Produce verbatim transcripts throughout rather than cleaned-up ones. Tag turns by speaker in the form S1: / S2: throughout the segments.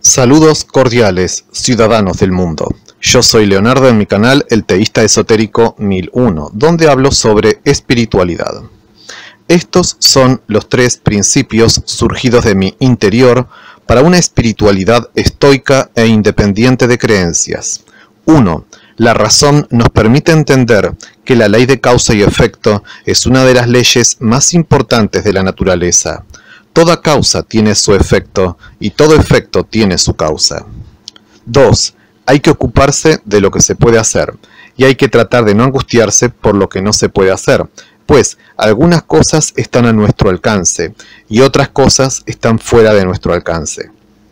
S1: Saludos cordiales, ciudadanos del mundo. Yo soy Leonardo en mi canal El Teísta Esotérico mil uno, donde hablo sobre espiritualidad. Estos son los tres principios surgidos de mi interior para una espiritualidad estoica e independiente de creencias. uno. La razón nos permite entender que la ley de causa y efecto es una de las leyes más importantes de la naturaleza. Toda causa tiene su efecto y todo efecto tiene su causa. dos. Hay que ocuparse de lo que se puede hacer y hay que tratar de no angustiarse por lo que no se puede hacer, pues algunas cosas están a nuestro alcance y otras cosas están fuera de nuestro alcance.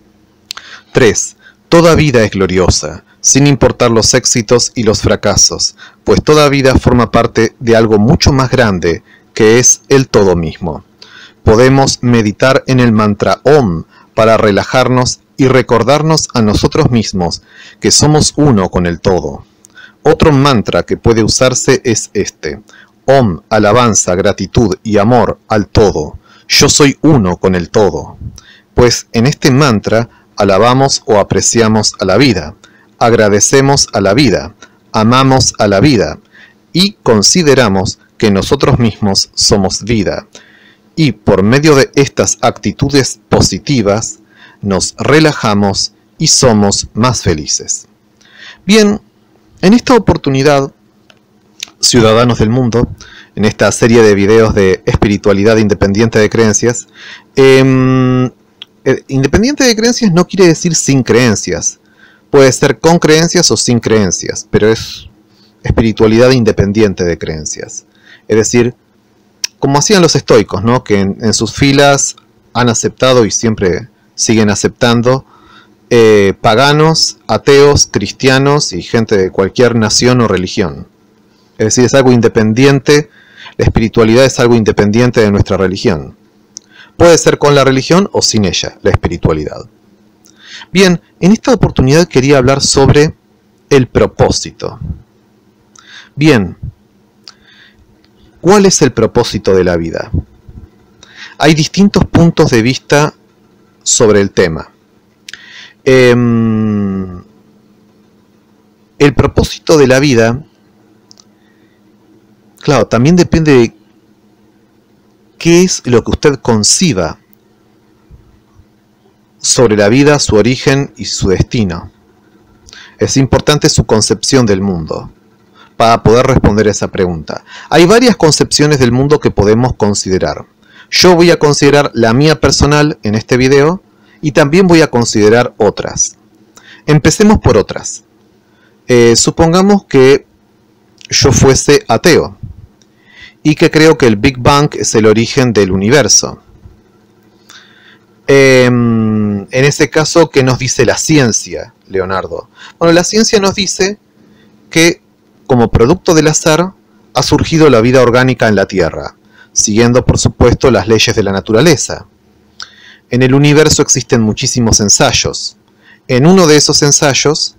S1: tres. Toda vida es gloriosa, sin importar los éxitos y los fracasos, pues toda vida forma parte de algo mucho más grande, que es el todo mismo. Podemos meditar en el mantra Om para relajarnos y recordarnos a nosotros mismos que somos uno con el todo. Otro mantra que puede usarse es este: Om, alabanza, gratitud y amor al todo. Yo soy uno con el todo. Pues en este mantra alabamos o apreciamos a la vida, agradecemos a la vida, amamos a la vida y consideramos que nosotros mismos somos vida. Y por medio de estas actitudes positivas, nos relajamos y somos más felices. Bien, en esta oportunidad, ciudadanos del mundo, en esta serie de videos de espiritualidad independiente de creencias, eh, independiente de creencias no quiere decir sin creencias. Puede ser con creencias o sin creencias, pero es espiritualidad independiente de creencias. Es decir, como hacían los estoicos, ¿no? Que en, en sus filas han aceptado y siempre siguen aceptando eh, paganos, ateos, cristianos y gente de cualquier nación o religión. Es decir, es algo independiente, la espiritualidad es algo independiente de nuestra religión. Puede ser con la religión o sin ella, la espiritualidad. Bien, en esta oportunidad quería hablar sobre el propósito. Bien, ¿cuál es el propósito de la vida? Hay distintos puntos de vista sobre el tema. Eh, el propósito de la vida, claro, también depende de qué es lo que usted conciba sobre la vida, su origen y su destino. Es importante su concepción del mundo para poder responder a esa pregunta. Hay varias concepciones del mundo que podemos considerar. Yo voy a considerar la mía personal en este video y también voy a considerar otras. Empecemos por otras. Eh, supongamos que yo fuese ateo y que creo que el Big Bang es el origen del universo. Eh, en ese caso, ¿qué nos dice la ciencia, Leonardo? Bueno, la ciencia nos dice que como producto del azar ha surgido la vida orgánica en la Tierra, siguiendo por supuesto las leyes de la naturaleza. En el universo existen muchísimos ensayos. En uno de esos ensayos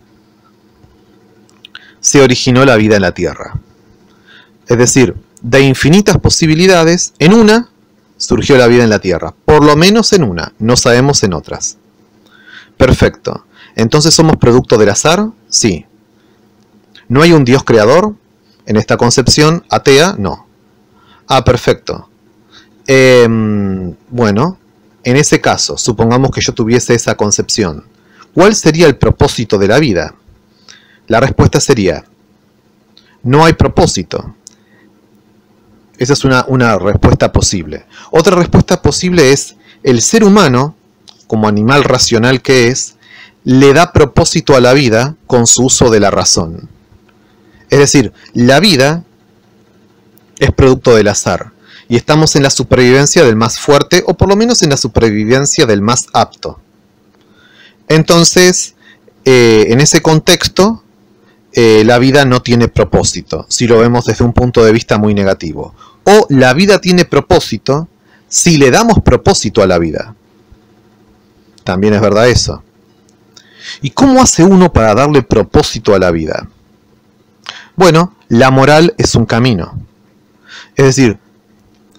S1: se originó la vida en la Tierra. Es decir, de infinitas posibilidades, en una surgió la vida en la Tierra. Por lo menos en una, no sabemos en otras. Perfecto. Entonces, ¿somos producto del azar? Sí. ¿No hay un Dios creador? En esta concepción atea, no. Ah, perfecto. Eh, bueno, en ese caso, supongamos que yo tuviese esa concepción. ¿Cuál sería el propósito de la vida? La respuesta sería: no hay propósito. Esa es una, una respuesta posible. Otra respuesta posible es: el ser humano, como animal racional que es, le da propósito a la vida con su uso de la razón. Es decir, la vida es producto del azar y estamos en la supervivencia del más fuerte, o por lo menos en la supervivencia del más apto. Entonces, eh, en ese contexto, eh, la vida no tiene propósito, si lo vemos desde un punto de vista muy negativo. O la vida tiene propósito si le damos propósito a la vida. También es verdad eso. ¿Y cómo hace uno para darle propósito a la vida? Bueno, la moral es un camino. Es decir,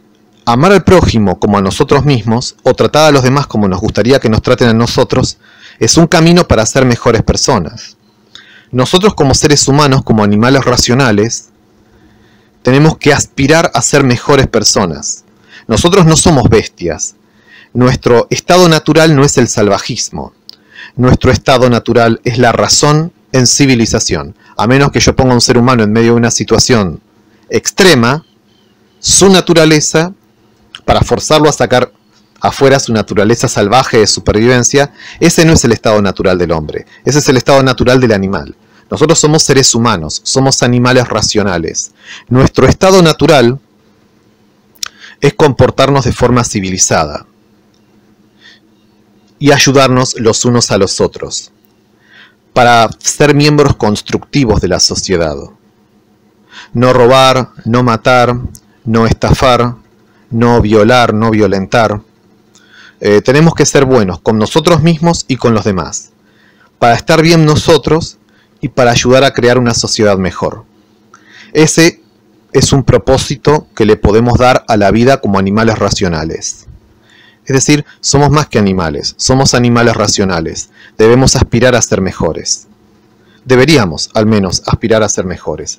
S1: amar al prójimo como a nosotros mismos, o tratar a los demás como nos gustaría que nos traten a nosotros, Es un camino para ser mejores personas. Nosotros como seres humanos, como animales racionales, tenemos que aspirar a ser mejores personas. Nosotros no somos bestias. Nuestro estado natural no es el salvajismo. Nuestro estado natural es la razón en civilización. A menos que yo ponga a un ser humano en medio de una situación extrema, su naturaleza, para forzarlo a sacar afuera su naturaleza salvaje de supervivencia, ese no es el estado natural del hombre. Ese es el estado natural del animal. Nosotros somos seres humanos, somos animales racionales. Nuestro estado natural es comportarnos de forma civilizada y ayudarnos los unos a los otros para ser miembros constructivos de la sociedad. No robar, no matar, no estafar, no violar, no violentar. Eh, tenemos que ser buenos con nosotros mismos y con los demás, para estar bien nosotros y para ayudar a crear una sociedad mejor. Ese es un propósito que le podemos dar a la vida como animales racionales. Es decir, somos más que animales, somos animales racionales. Debemos aspirar a ser mejores. Deberíamos, al menos, aspirar a ser mejores.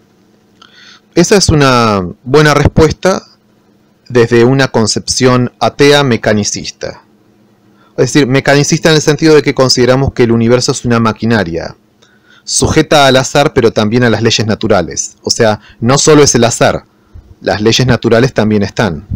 S1: Esa es una buena respuesta desde una concepción atea mecanicista. Es decir, mecanicista en el sentido de que consideramos que el universo es una maquinaria, sujeta al azar pero también a las leyes naturales. O sea, no solo es el azar, las leyes naturales también están.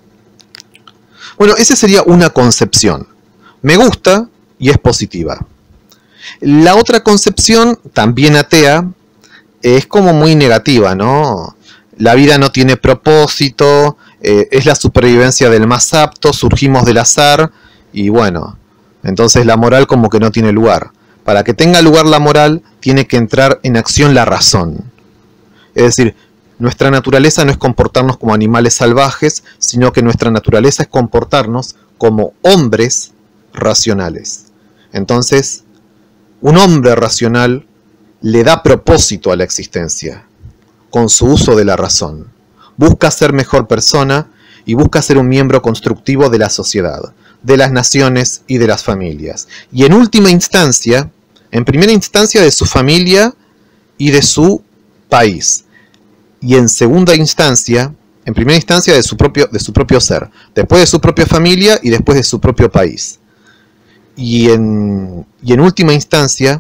S1: Bueno, esa sería una concepción. Me gusta y es positiva. La otra concepción, también atea, es como muy negativa, ¿no? La vida no tiene propósito, eh, es la supervivencia del más apto, surgimos del azar y bueno, entonces la moral como que no tiene lugar. Para que tenga lugar la moral, tiene que entrar en acción la razón. Es decir, nuestra naturaleza no es comportarnos como animales salvajes, sino que nuestra naturaleza es comportarnos como hombres racionales. Entonces, un hombre racional le da propósito a la existencia, con su uso de la razón. Busca ser mejor persona y busca ser un miembro constructivo de la sociedad, de las naciones y de las familias. Y en última instancia, en primera instancia de su familia y de su país. Y en segunda instancia, en primera instancia de su propio, de su propio ser. Después de su propia familia y después de su propio país. Y en, y en última instancia,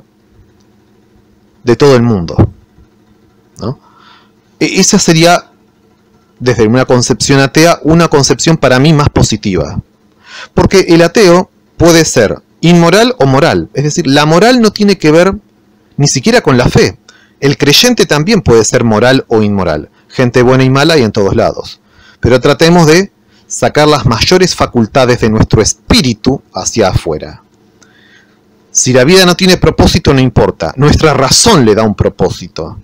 S1: de todo el mundo, ¿no? Esa sería, desde una concepción atea, una concepción para mí más positiva. Porque el ateo puede ser inmoral o moral. Es decir, la moral no tiene que ver ni siquiera con la fe. El creyente también puede ser moral o inmoral. Gente buena y mala hay en todos lados. Pero tratemos de sacar las mayores facultades de nuestro espíritu hacia afuera. Si la vida no tiene propósito, no importa. Nuestra razón le da un propósito.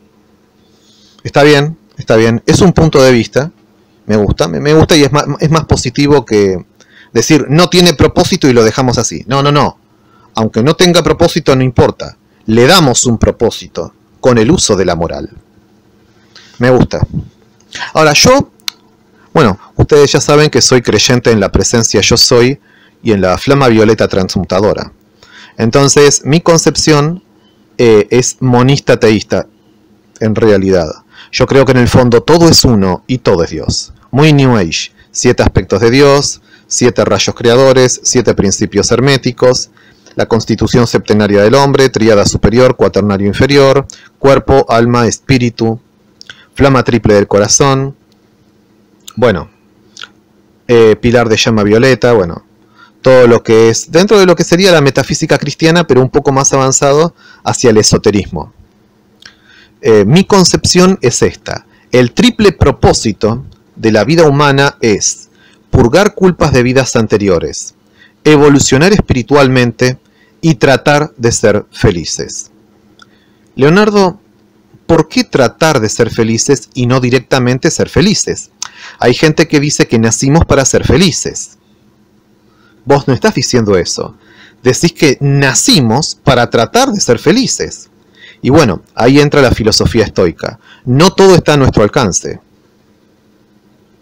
S1: Está bien, está bien. Es un punto de vista. Me gusta, me gusta y es más, es más positivo que decir no tiene propósito y lo dejamos así. No, no, no. Aunque no tenga propósito, no importa. Le damos un propósito con el uso de la moral. Me gusta. Ahora yo, bueno, ustedes ya saben que soy creyente en la presencia yo soy y en la flama violeta transmutadora. Entonces, mi concepción eh, es monista teísta, en realidad. Yo creo que en el fondo todo es uno y todo es Dios. Muy New Age. Siete aspectos de Dios, siete rayos creadores, siete principios herméticos, la constitución septenaria del hombre, tríada superior, cuaternario inferior, cuerpo, alma, espíritu, flama triple del corazón, bueno, eh, pilar de llama violeta, bueno, todo lo que es dentro de lo que sería la metafísica cristiana, pero un poco más avanzado hacia el esoterismo. Eh, mi concepción es esta: el triple propósito de la vida humana es purgar culpas de vidas anteriores, evolucionar espiritualmente y tratar de ser felices. Leonardo, ¿por qué tratar de ser felices y no directamente ser felices? Hay gente que dice que nacimos para ser felices. Vos no estás diciendo eso. Decís que nacimos para tratar de ser felices. Y bueno, ahí entra la filosofía estoica. No todo está a nuestro alcance.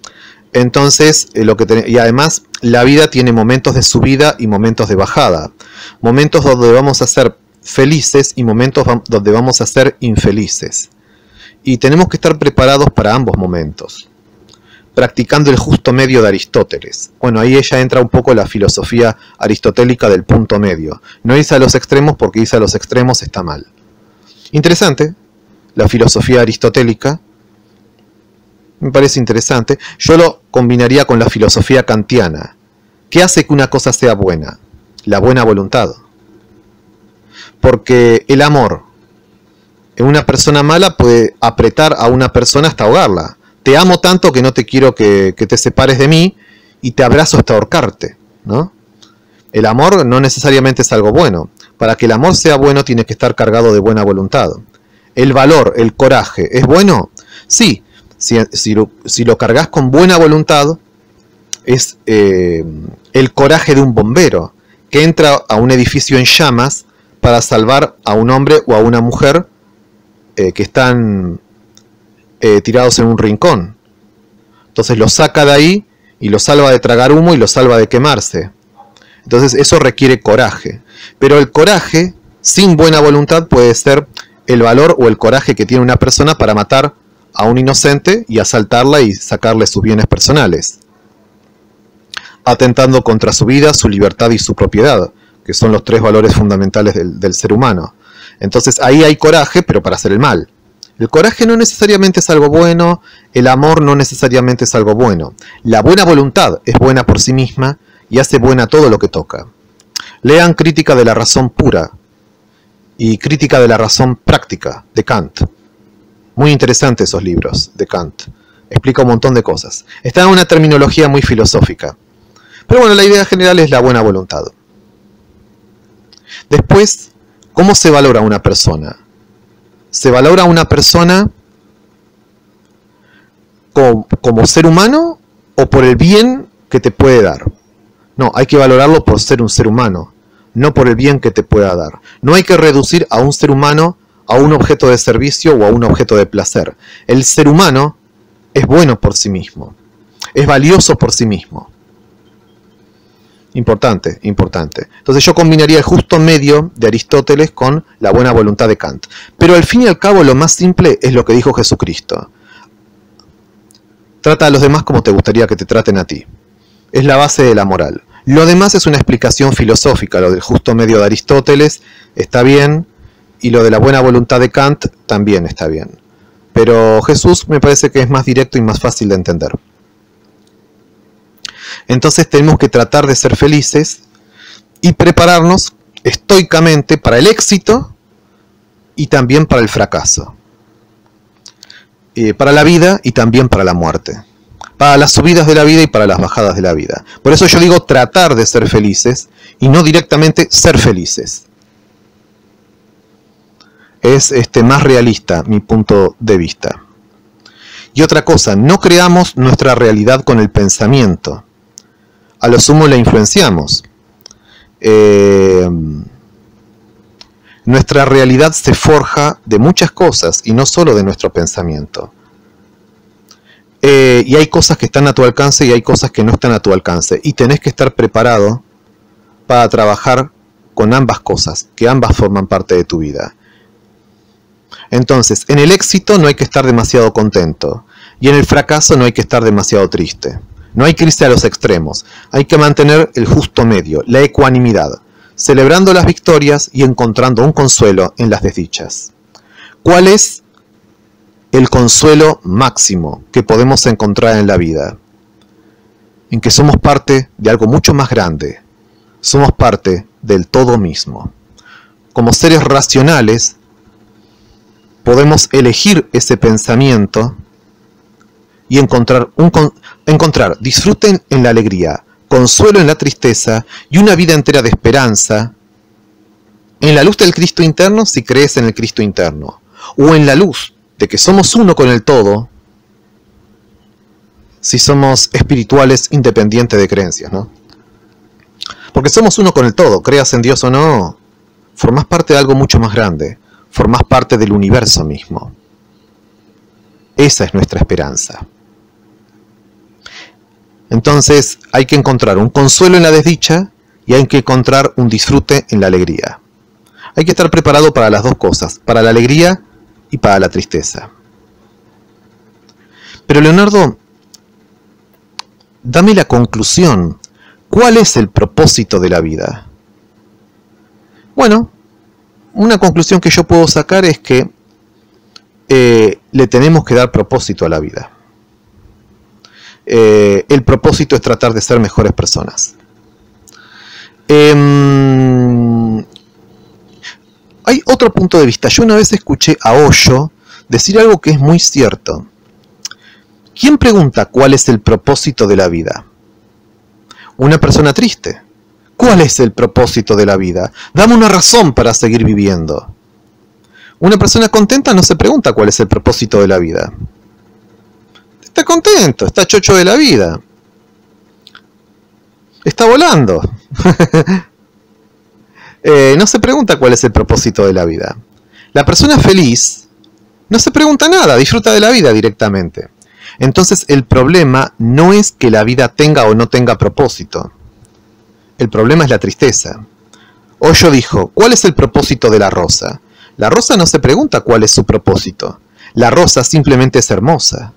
S1: Entonces, eh, lo que ten- y además la vida tiene momentos de subida y momentos de bajada. Momentos donde vamos a ser felices y momentos va- donde vamos a ser infelices. Y tenemos que estar preparados para ambos momentos, practicando el justo medio de Aristóteles. Bueno, ahí ella entra un poco la filosofía aristotélica del punto medio. No irse a los extremos porque irse a los extremos está mal. Interesante, la filosofía aristotélica. Me parece interesante. Yo lo combinaría con la filosofía kantiana. ¿Qué hace que una cosa sea buena? La buena voluntad. Porque el amor en una persona mala puede apretar a una persona hasta ahogarla. Te amo tanto que no te quiero que, que te separes de mí y te abrazo hasta ahorcarte, ¿no? El amor no necesariamente es algo bueno. Para que el amor sea bueno tiene que estar cargado de buena voluntad. El valor, el coraje, ¿es bueno? Sí. Si, si, lo, si lo cargas con buena voluntad, es eh, el coraje de un bombero que entra a un edificio en llamas para salvar a un hombre o a una mujer eh, que están eh, tirados en un rincón. Entonces los saca de ahí y los salva de tragar humo y los salva de quemarse. Entonces eso requiere coraje. Pero el coraje sin buena voluntad puede ser el valor o el coraje que tiene una persona para matar a un inocente y asaltarla y sacarle sus bienes personales, atentando contra su vida, su libertad y su propiedad, que son los tres valores fundamentales del, del ser humano. Entonces ahí hay coraje, pero para hacer el mal. El coraje no necesariamente es algo bueno, el amor no necesariamente es algo bueno. La buena voluntad es buena por sí misma y hace buena todo lo que toca. Lean Crítica de la razón pura y Crítica de la razón práctica de Kant. Muy interesantes esos libros de Kant. Explica un montón de cosas. Está en una terminología muy filosófica. Pero bueno, la idea general es la buena voluntad. Después, ¿cómo se valora a una persona? ¿Se valora a una persona como, como ser humano o por el bien que te puede dar? No, hay que valorarlo por ser un ser humano, no por el bien que te pueda dar. No hay que reducir a un ser humano a un objeto de servicio o a un objeto de placer. El ser humano es bueno por sí mismo, es valioso por sí mismo. Importante, importante. Entonces yo combinaría el justo medio de Aristóteles con la buena voluntad de Kant. Pero al fin y al cabo lo más simple es lo que dijo Jesucristo. Trata a los demás como te gustaría que te traten a ti. Es la base de la moral. Lo demás es una explicación filosófica. Lo del justo medio de Aristóteles está bien, y lo de la buena voluntad de Kant también está bien. Pero Jesús me parece que es más directo y más fácil de entender. Entonces tenemos que tratar de ser felices y prepararnos estoicamente para el éxito y también para el fracaso. Eh, para la vida y también para la muerte. Para las subidas de la vida y para las bajadas de la vida. Por eso yo digo tratar de ser felices y no directamente ser felices. Es este, más realista mi punto de vista. Y otra cosa, no creamos nuestra realidad con el pensamiento. A lo sumo la influenciamos. Eh, nuestra realidad se forja de muchas cosas y no solo de nuestro pensamiento. Eh, y hay cosas que están a tu alcance y hay cosas que no están a tu alcance. Y tenés que estar preparado para trabajar con ambas cosas, que ambas forman parte de tu vida. Entonces, en el éxito no hay que estar demasiado contento y en el fracaso no hay que estar demasiado triste. No hay que irse a los extremos, hay que mantener el justo medio, la ecuanimidad, celebrando las victorias y encontrando un consuelo en las desdichas. ¿Cuál es el consuelo máximo que podemos encontrar en la vida? En que somos parte de algo mucho más grande, somos parte del todo mismo. Como seres racionales, podemos elegir ese pensamiento y encontrar, un, encontrar disfruten en la alegría, consuelo en la tristeza y una vida entera de esperanza en la luz del Cristo interno si crees en el Cristo interno, o en la luz de que somos uno con el todo si somos espirituales independientes de creencias, ¿no? Porque somos uno con el todo, creas en Dios o no, formás parte de algo mucho más grande. Formás parte del universo mismo. Esa es nuestra esperanza. Entonces hay que encontrar un consuelo en la desdicha y hay que encontrar un disfrute en la alegría. Hay que estar preparado para las dos cosas, para la alegría y para la tristeza. Pero Leonardo, dame la conclusión. ¿Cuál es el propósito de la vida? Bueno, una conclusión que yo puedo sacar es que eh, le tenemos que dar propósito a la vida. Eh, el propósito es tratar de ser mejores personas. Eh, hay otro punto de vista. Yo una vez escuché a Osho decir algo que es muy cierto. ¿Quién pregunta cuál es el propósito de la vida? Una persona triste. ¿Cuál es el propósito de la vida? Dame una razón para seguir viviendo. Una persona contenta no se pregunta cuál es el propósito de la vida. Está contento, está chocho de la vida. Está volando. eh, no se pregunta cuál es el propósito de la vida. La persona feliz no se pregunta nada, disfruta de la vida directamente. Entonces el problema no es que la vida tenga o no tenga propósito. El problema es la tristeza. Osho dijo, ¿cuál es el propósito de la rosa? La rosa no se pregunta cuál es su propósito. La rosa simplemente es hermosa.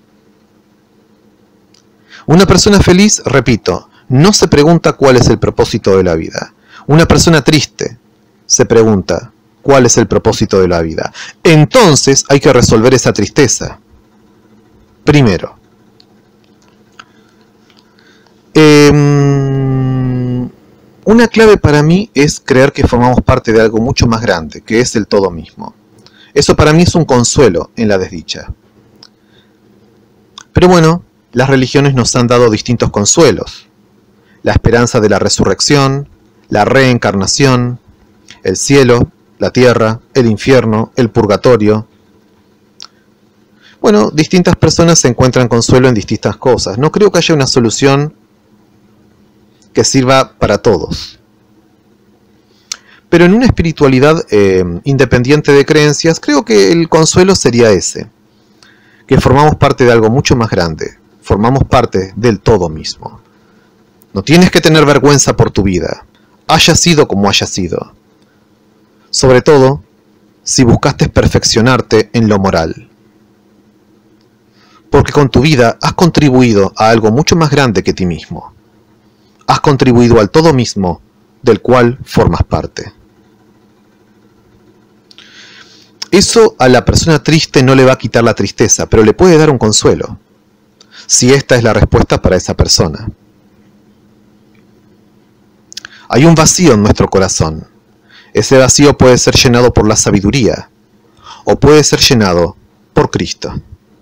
S1: Una persona feliz, repito, no se pregunta cuál es el propósito de la vida. Una persona triste se pregunta cuál es el propósito de la vida. Entonces hay que resolver esa tristeza. Primero, eh, una clave para mí es creer que formamos parte de algo mucho más grande, que es el todo mismo. Eso para mí es un consuelo en la desdicha. Pero bueno, las religiones nos han dado distintos consuelos. La esperanza de la resurrección, la reencarnación, el cielo, la tierra, el infierno, el purgatorio. Bueno, distintas personas se encuentran consuelo en distintas cosas. No creo que haya una solución que sirva para todos. Pero en una espiritualidad eh, independiente de creencias, creo que el consuelo sería ese. Que formamos parte de algo mucho más grande. Formamos parte del todo mismo. No tienes que tener vergüenza por tu vida. Haya sido como haya sido. Sobre todo, si buscaste perfeccionarte en lo moral. Porque con tu vida has contribuido a algo mucho más grande que ti mismo. Has contribuido al todo mismo del cual formas parte. Eso a la persona triste no le va a quitar la tristeza, pero le puede dar un consuelo, si esta es la respuesta para esa persona. Hay un vacío en nuestro corazón. Ese vacío puede ser llenado por la sabiduría, o puede ser llenado por Cristo.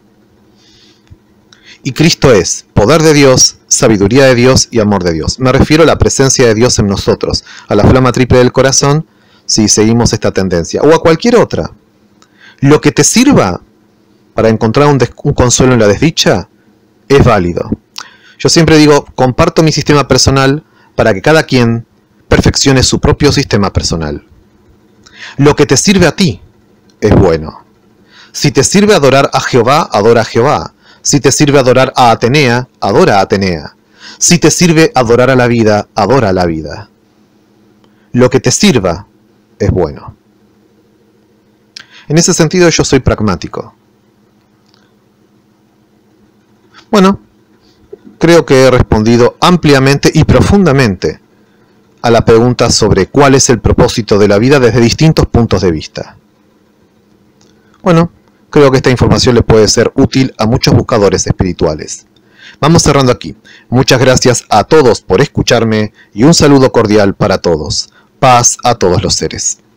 S1: Y Cristo es poder de Dios, sabiduría de Dios y amor de Dios. Me refiero a la presencia de Dios en nosotros, a la flama triple del corazón, si seguimos esta tendencia, o a cualquier otra. Lo que te sirva para encontrar un, un consuelo en la desdicha es válido. Yo siempre digo, comparto mi sistema personal para que cada quien perfeccione su propio sistema personal. Lo que te sirve a ti es bueno. Si te sirve adorar a Jehová, adora a Jehová. Si te sirve adorar a Atenea, adora a Atenea. Si te sirve adorar a la vida, adora a la vida. Lo que te sirva es bueno. En ese sentido yo soy pragmático. Bueno, creo que he respondido ampliamente y profundamente a la pregunta sobre cuál es el propósito de la vida desde distintos puntos de vista. Bueno, creo que esta información le puede ser útil a muchos buscadores espirituales. Vamos cerrando aquí. Muchas gracias a todos por escucharme y un saludo cordial para todos. Paz a todos los seres.